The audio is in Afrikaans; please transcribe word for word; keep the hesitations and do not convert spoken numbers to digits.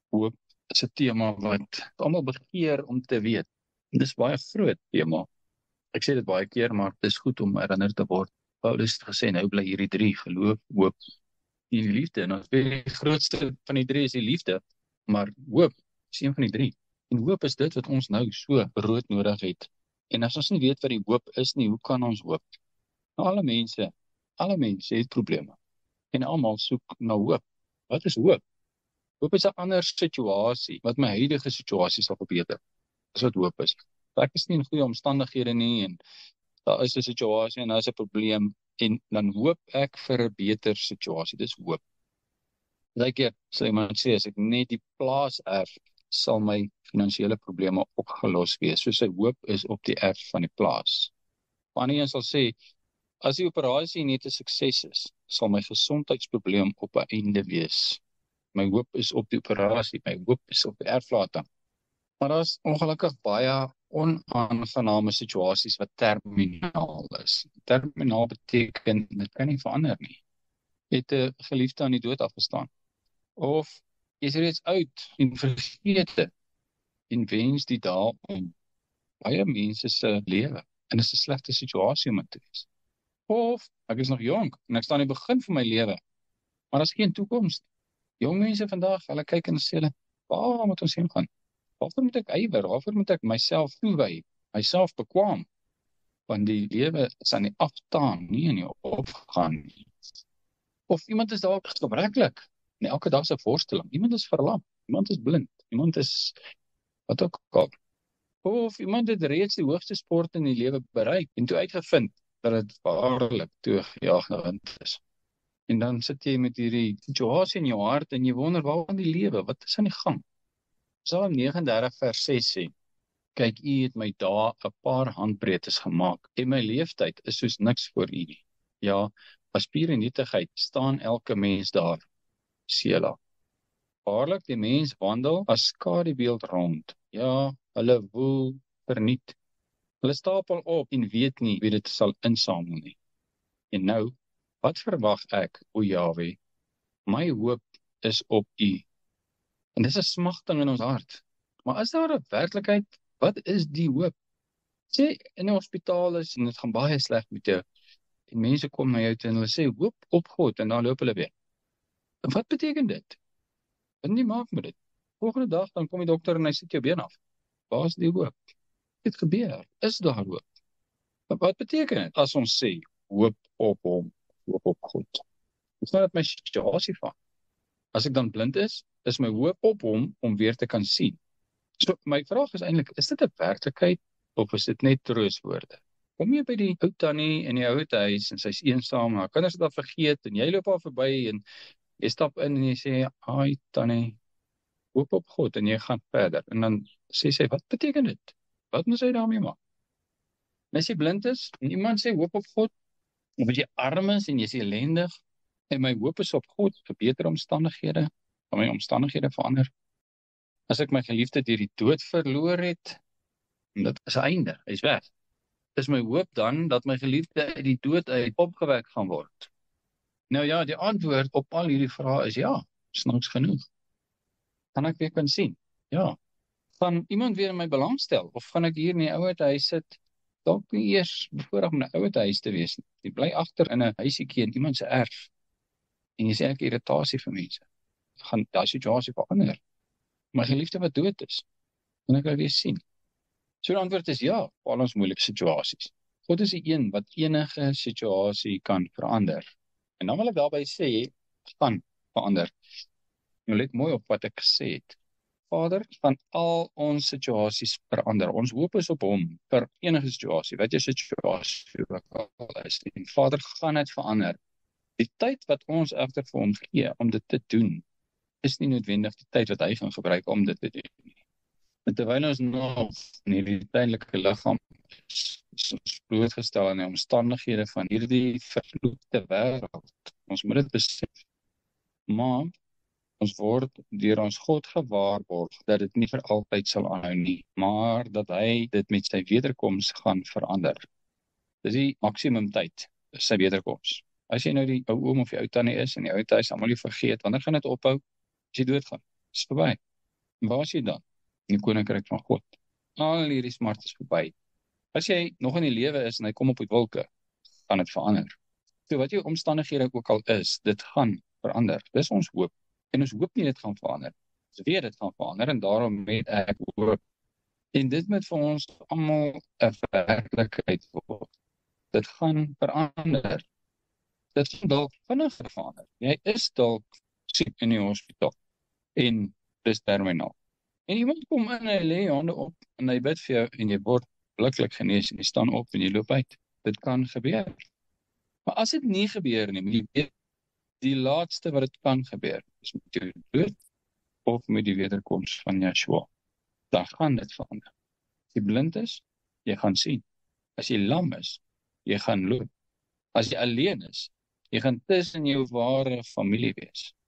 Hoop is 'n tema wat almal begeer om te weet. Dis baie groot tema. Ek sê dit baie keer, maar dis goed om herinner te word. Paulus het gesê, nou bly hierdie drie, geloof, hoop en liefde. En ons weet die grootste van die drie is die liefde, maar hoop is een van die drie. En hoop is dit wat ons nou so brood nodig het. En as ons nie weet wat die hoop is nie, hoe kan ons hoop? Nou, alle mense, alle mense het probleme. En almal soek na hoop. Wat is hoop? Hoop is 'n ander situasie, wat my huidige situasie sal verbeter. Dis wat hoop is. Ek is nie in goeie omstandighede nie, en daar is 'n situasie, en daar is 'n probleem, en dan hoop ek vir 'n beter situasie. Dis hoop. Baie keer sal iemand sê, as ek net die plaas erf, sal my finansiële probleme opgelos wees. So sy hoop is op die erf van die plaas. Ander een sal sê, as die operasie net 'n sukses is, sal my gesondheidsprobleem op 'n einde wees. My hoop is op die operasie, my hoop is op die erflating. Maar daar is ongelukkig baie onaangename situasies wat terminaal is. Terminaal beteken, dit kan nie verander nie. Jy het 'n geliefde aan die dood afgestaan. Of jy is reeds oud en vergete en wens die dae om baie mense se lewe. En dit is 'n slegte situasie om in te wees. Of ek is nog jonk en ek staan aan die begin van my lewe, maar daar is geen toekoms. Jong mense vandag, hulle kyk en sê hulle, waar moet ons heen gaan? Waarvoor moet ek ywer? Waarvoor moet ek myself toewy? Myself bekwam? Want die lewe is aan die aftaan, nie aan die opgaan nie. Of iemand is dalk gebreklik, en elke dag se voorstelling. Iemand is verlam, iemand is blind, iemand is wat ook al. Of iemand het reeds die hoogste sport in die lewe bereik en toe uitgevind dat dit waarlik toe gejaag na wind is. En dan sit jy met hierdie situasie in jou hart en jy wonder, waar in die lewe, wat is aan die gang? Psalm negenendertig vers ses sê, kyk, u het my dae 'n paar handbreedtes gemaak, en my leeftyd is soos niks voor u nie. Ja, as pure nietigheid staan elke mens daar, Sela. Waarlik, die mens wandel as skadubeeld rond. Ja, hulle woel verniet. Hulle stapel op en weet nie wie dit sal insamel nie. En nou, wat verwag ek, o Jahwe? My hoop is op u. En dis 'n smagting in ons hart. Maar is daar 'n werklikheid? Wat is die hoop? Sê, in die hospitaal is, en dit gaan baie sleg met jou, en mense kom na jou toe en hulle sê, hoop op God, en dan loop hulle weg. En wat beteken dit? Wat nie maak met dit? Volgende dag, dan kom die dokter en hy sit jou been af. Waar is die hoop? Dit gebeur. Is daar hoop? Maar wat beteken dit as ons sê, hoop op hom, hoop op God? Dis nou dat my situasie van. As ek dan blind is, is my hoop op hom om weer te kan sien. So my vraag is eintlik, is dit 'n werklikheid of is dit net troostwoorde? Kom jy by die ou tannie in die ouete huis en sy's eensaam, haar kinders het haar vergeet en jy loop haar verby en jy stap in en jy sê, "Ai tannie, hoop op God," en jy gaan verder. En dan sê sy, "Wat beteken dit? Wat moet sy daarmee maak?" En as jy blind is en iemand sê hoop op God, of as jy arm is en jy is ellendig en my hoop is op God vir beter omstandighede, van my omstandighede verander. As ek my geliefde deur die dood verloor het, en dit is 'n einde, hy is weg. Is my hoop dan dat my geliefde uit die dood uit opgewek gaan word? Nou ja, die antwoord op al hierdie vrae is ja, snaaks genoeg. Kan ek weer kan sien? Ja. Gaan iemand weer in my belangstel? Of gaan ek hier in die ouete huis sit, dalk nie eers bevoorreg om in 'n ouete huis te wees nie. Jy bly agter in 'n huisiekie in iemand se erf. En jy sê ek irritasie vir mense. Gaan daai situasie verander? My geliefde wat dood is, kan ek haar weer sien? So die antwoord is ja, op al ons moeilike situasies. God is die een wat enige situasie kan verander. En dan wil ek daarby sê, gaan verander. Nou let mooi op wat ek gesê het. Vader, van al ons situasies verander. Ons hoop is op hom vir enige situasie, wat jou situasie ook al is. En Vader, gaan dit verander. Die tyd wat ons egter vir hom gee om dit te doen, is nie noodwendig die tyd wat hy gaan gebruik om dit te doen. En terwyl ons nog in hierdie tydelike liggaam is, is ons blootgestel aan die omstandighede van hierdie vervloekte wêreld. Ons moet dit besef. Maar ons word deur ons God gewaarborg dat dit nie vir altyd sal aanhou nie, maar dat hy dit met sy wederkoms gaan verander. Dis die maksimum tyd, sy wederkoms. As jy nou die ou oom of die ou tannie is en die ou huis almal jy vergeet, wanneer gaan dit ophou? As jy doodgaan, dis verby. Waar is jy dan? In die koninkryk van God. Al hierdie smart is verby. As jy nog in die lewe is en hy kom op die wolke, gaan dit verander. So wat jou omstandighede ook al is, dit gaan verander. Dis ons hoop. En ons hoop nie dit gaan verander. Ons weet dit gaan verander en daarom het ek hoop. En dit moet vir ons almal 'n werklikheid word. Dit gaan verander. Dit gaan dalk vinniger verander. Jy is dalk siek in die hospitaal en dis terminaal. En iemand kom in en hy lê jou hande op en hy bid vir jou en jy word gelukkig genees en jy staan op en jy loop uit. Dit kan gebeur. Maar as dit nie gebeur nie, moet jy weet, die laatste wat dit kan gebeur, is met jou dood of met die wederkoms van Yeshua. Dan gaan dit verander. As jy blind is, jy gaan sien. As jy lam is, jy gaan loop. As jy alleen is, jy gaan tussen jou ware familie wees.